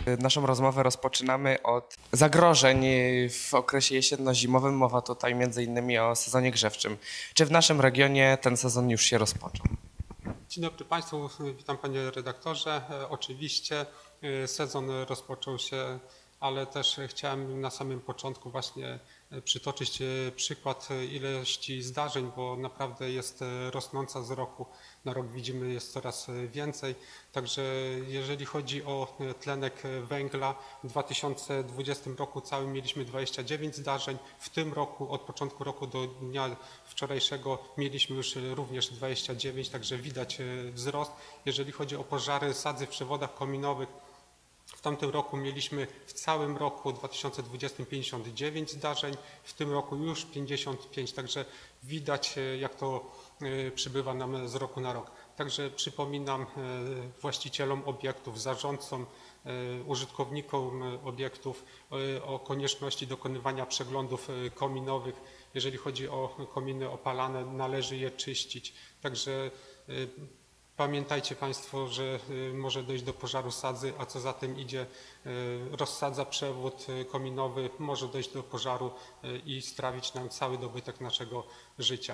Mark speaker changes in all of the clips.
Speaker 1: Naszą rozmowę rozpoczynamy od zagrożeń w okresie jesienno-zimowym. Mowa tutaj m.in. o sezonie grzewczym. Czy w naszym regionie ten sezon już się rozpoczął?
Speaker 2: Dzień dobry Państwu, witam Panie redaktorze. Oczywiście sezon rozpoczął się, ale też chciałem na samym początku właśnie przytoczyć przykład ilości zdarzeń, bo naprawdę jest rosnąca z roku na rok, widzimy, jest coraz więcej. Także jeżeli chodzi o tlenek węgla, w 2020 roku całym mieliśmy 29 zdarzeń. W tym roku, od początku roku do dnia wczorajszego mieliśmy już również 29, także widać wzrost. Jeżeli chodzi o pożary sadzy w przewodach kominowych, w tamtym roku mieliśmy w całym roku 2020 59 zdarzeń, w tym roku już 55, także widać, jak to przybywa nam z roku na rok. Także przypominam właścicielom obiektów, zarządcom, użytkownikom obiektów o konieczności dokonywania przeglądów kominowych. Jeżeli chodzi o kominy opalane, należy je czyścić. Także pamiętajcie Państwo, że może dojść do pożaru sadzy, a co za tym idzie, rozsadza przewód kominowy, może dojść do pożaru i strawić nam cały dobytek naszego życia.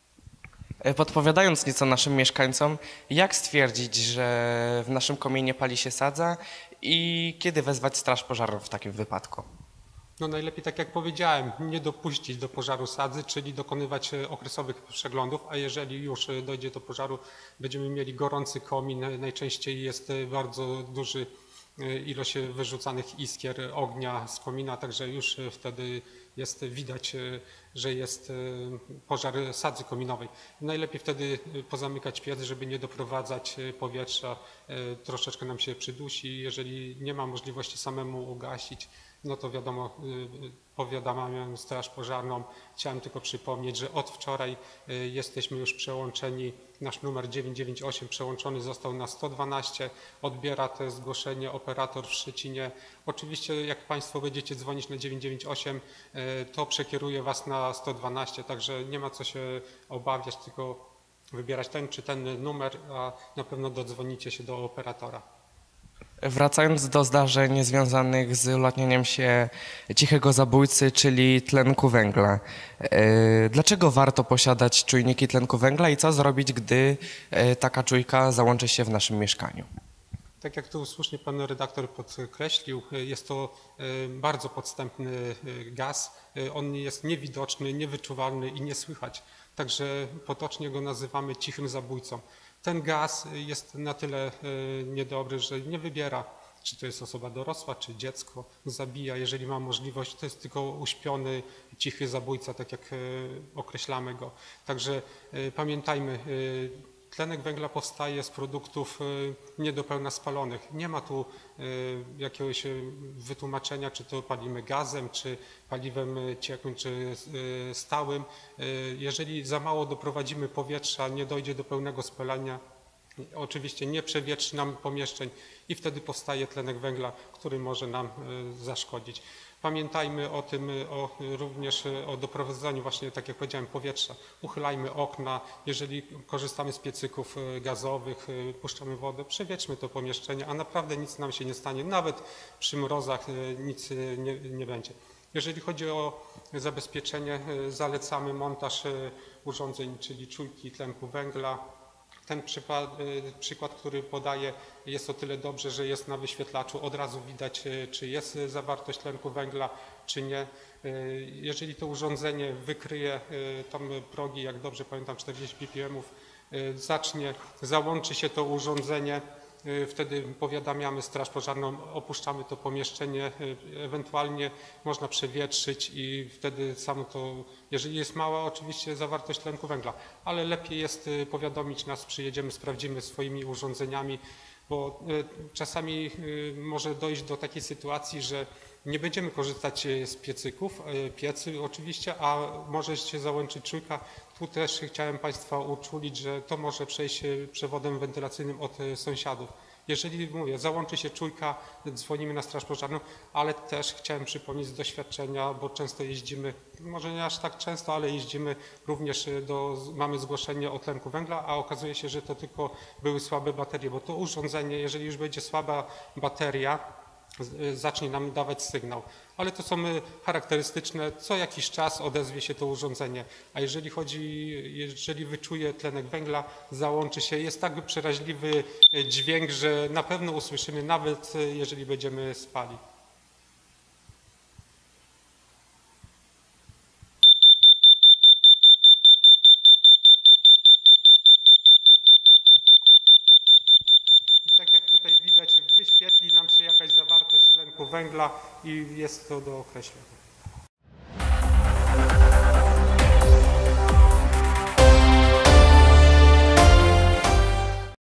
Speaker 1: Podpowiadając nieco naszym mieszkańcom, jak stwierdzić, że w naszym kominie pali się sadza i kiedy wezwać straż pożarną w takim wypadku?
Speaker 2: No najlepiej, tak jak powiedziałem, nie dopuścić do pożaru sadzy, czyli dokonywać okresowych przeglądów, a jeżeli już dojdzie do pożaru, będziemy mieli gorący komin, najczęściej jest bardzo duży ilość wyrzucanych iskier ognia z komina, także już wtedy jest widać, że jest pożar sadzy kominowej. Najlepiej wtedy pozamykać piec, żeby nie doprowadzać powietrza, troszeczkę nam się przydusi. Jeżeli nie ma możliwości samemu ugasić, no to wiadomo, powiadamiamy straż pożarną. Chciałem tylko przypomnieć, że od wczoraj jesteśmy już przełączeni, nasz numer 998 przełączony został na 112, odbiera to zgłoszenie operator w Szczecinie. Oczywiście jak Państwo będziecie dzwonić na 998, to przekieruje Was na 112, także nie ma co się obawiać, tylko wybierać ten czy ten numer, a na pewno dodzwonicie się do operatora.
Speaker 1: Wracając do zdarzeń związanych z ulatnianiem się cichego zabójcy, czyli tlenku węgla. Dlaczego warto posiadać czujniki tlenku węgla i co zrobić, gdy taka czujka załączy się w naszym mieszkaniu?
Speaker 2: Tak jak tu słusznie pan redaktor podkreślił, jest to bardzo podstępny gaz. On jest niewidoczny, niewyczuwalny i nie słychać. Także potocznie go nazywamy cichym zabójcą. Ten gaz jest na tyle niedobry, że nie wybiera, czy to jest osoba dorosła, czy dziecko. Zabija, jeżeli ma możliwość. To jest tylko uśpiony, cichy zabójca, tak jak określamy go. Także pamiętajmy, tlenek węgla powstaje z produktów nie do pełna spalonych. Nie ma tu jakiegoś wytłumaczenia, czy to palimy gazem, czy paliwem ciekłym, czy stałym. Jeżeli za mało doprowadzimy powietrza, nie dojdzie do pełnego spalania, oczywiście nie przewietrzy nam pomieszczeń i wtedy powstaje tlenek węgla, który może nam zaszkodzić. Pamiętajmy o tym, również o doprowadzaniu właśnie, tak jak powiedziałem, powietrza. Uchylajmy okna, jeżeli korzystamy z piecyków gazowych, puszczamy wodę, przewietrzmy to pomieszczenie, a naprawdę nic nam się nie stanie, nawet przy mrozach nic nie będzie. Jeżeli chodzi o zabezpieczenie, zalecamy montaż urządzeń, czyli czujki tlenku węgla. Ten przykład, który podaję, jest o tyle dobrze, że jest na wyświetlaczu. Od razu widać, czy jest zawartość tlenku węgla, czy nie. Jeżeli to urządzenie wykryje tam progi, jak dobrze pamiętam, 40 ppm, załączy się to urządzenie, wtedy powiadamiamy straż pożarną, opuszczamy to pomieszczenie, ewentualnie można przewietrzyć i wtedy samo to, jeżeli jest mała oczywiście zawartość tlenku węgla, ale lepiej jest powiadomić nas, przyjedziemy, sprawdzimy swoimi urządzeniami, bo czasami może dojść do takiej sytuacji, że nie będziemy korzystać z piecyków, piecy oczywiście, a może się załączyć czujka. Tu też chciałem Państwa uczulić, że to może przejść przewodem wentylacyjnym od sąsiadów. Jeżeli, mówię, załączy się czujka, dzwonimy na straż pożarną, ale też chciałem przypomnieć z doświadczenia, bo często jeździmy, może nie aż tak często, ale jeździmy również, mamy zgłoszenie o tlenku węgla, a okazuje się, że to tylko były słabe baterie, bo to urządzenie, jeżeli już będzie słaba bateria, zacznie nam dawać sygnał. Ale to są charakterystyczne, co jakiś czas odezwie się to urządzenie, a jeżeli wyczuje tlenek węgla, załączy się, jest tak przeraźliwy dźwięk, że na pewno usłyszymy, nawet jeżeli będziemy spali. Tak jak tutaj widać, wyświetli nam się jakaś zawartość tlenku węgla i jest to do określenia.